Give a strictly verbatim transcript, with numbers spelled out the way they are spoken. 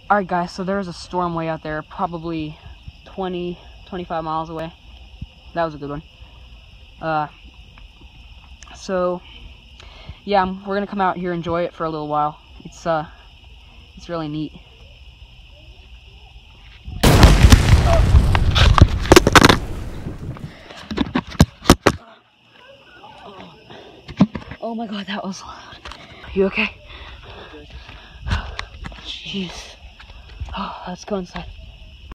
Alright guys, so there was a storm way out there, probably twenty, twenty-five miles away. That was a good one. Uh, so, yeah, we're gonna come out here and enjoy it for a little while. It's, uh, it's really neat. Oh my god, that was loud. You okay? Jeez. Oh, let's go inside.